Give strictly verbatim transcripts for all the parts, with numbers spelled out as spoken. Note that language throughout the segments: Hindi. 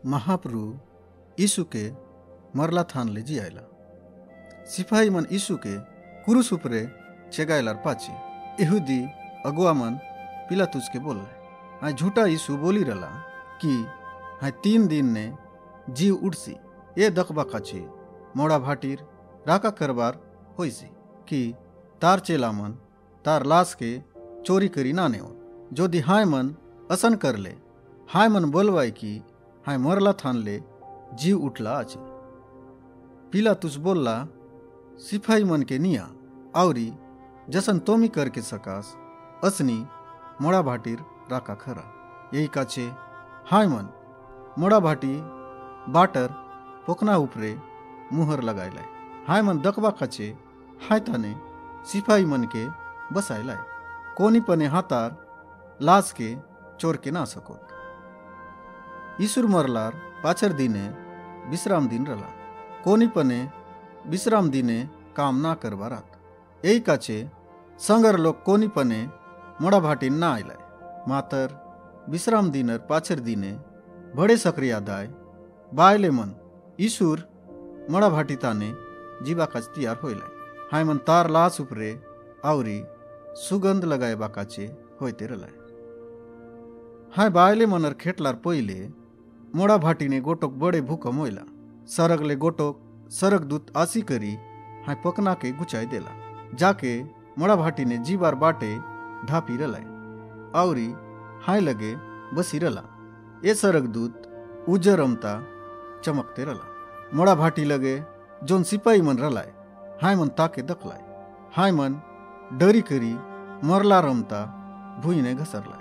महाप्रभु यीशु के मरला थान ले जी आयला। सिपाही मन यीशु के क्रूस उपरे चेगायलार पाचे यहूदी अगुआ मन पिलातुस के बोल हाँ झूठा यीशु बोली रला कि हाँ तीन दिन ने जीव उड़सी ये दखबा काचे मोड़ा भाटीर राका करबार होइसी कि तार चेला मन तार लाश के चोरी करी ना नेओ जोदी हाय मन असन कर ले हाय मन बोलवाई कि हाय मरला थान ले जीव उठला आचे। पिलातुस बोलला सिपाही मन के निया आवरी जसन तोमी करके सकास असनी मोड़ा भाटीर राका खरा यही काचे हाय मन मोड़ा भाटी बाटर पोकना उपरे मुहर लगायलाय हाय मन दकबा काचे हाय ताने सिपाही मन के बसायलाय कोनी पने हातार लाश के चोर के ना सकोत। ईसुर मरलार पाचर दिने विश्राम दिन रला कोनी पने विश्राम दिने काम ना करवा रात यही काचे संगर लोग कोनी पने मोड़ा भाटी ना आयलाय मातर विश्राम दिनर पाचर दिने बड़े सक्रिया दाय बायले मन ईसुर मोड़ा भाटी ताने जीवा काच तैयार होइलाय हाय मन तार लाश उपरे आवरी सुगंध लगाए बाकाचे होते रलाय हाय बायले मनर खेटलार पहिले मोड़ा भाटी ने गोटोक बड़े भूकम होइला सरगले गोटोक सरग दूत आसी करी हाय पकना के गुचाई देला जाके मोड़ा भाटी ने जीवार बाटे ढापी रलाय आवरी हाय लगे बसी रला ये सरग दूत उजर रमता चमकते रला मोड़ा भाटी लगे जोन सिपाही मन रलाय हाय मन ताके दखलाय हाय मन डरी करी मरला रमता भूई ने घसरलाय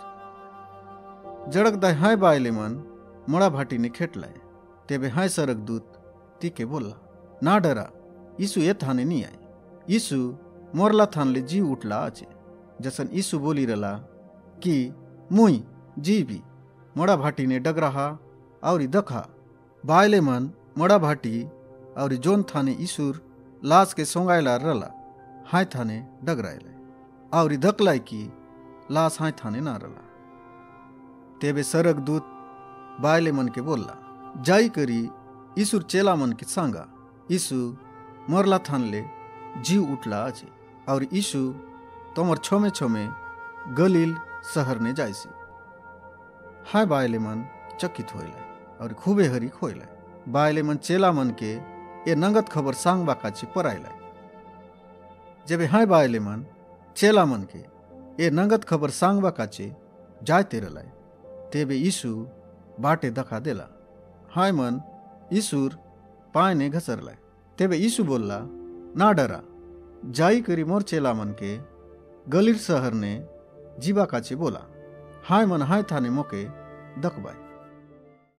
जड़क दाय हाय बायले मन मोड़ा भाटी ने खेटलाय तेबे हाय सरग दूत तीके बोला ना डरा यीशु ये थाने नहीं आए यीशु मोरला थान ले जी उठला आचे जसन यीशु बोली रला कि मुई जी भी मोड़ा भाटी ने डग रहा और दखा बायले मन मोड़ा भाटी और जोन थाने यीशुर लाश के सोंगायला रला हाय थाने डग रायला और धकलाई की लाश हाय थाने ना रला तेबे सरग दूत बायले मन के बोलला जाई करी यीशुर चेला मन के सांगा यीशु मरला थान ले जीव उठला आचे और यीशु तोमर छोमे छोमे गलील शहर ने जायसी हाय बायले मन चकित होइला और खूबे हरी खोइला बायले मन चेला मन के ये नंगत खबर सांग बाकाचे पराइला जबे हाय बायले मन चेला मन के ये नंगत खबर सांग बाकाचे जायते रलाय तेबे यीशु बाटे दखा देला हाय मन यीशुर पाय ने घसरलाय तेबे यीशु बोलला ना डरा जाई करी मोर चेला मन के गलील शहर ने जीवा काचे बोला हाय मन हाय थाने मोके दकबाय।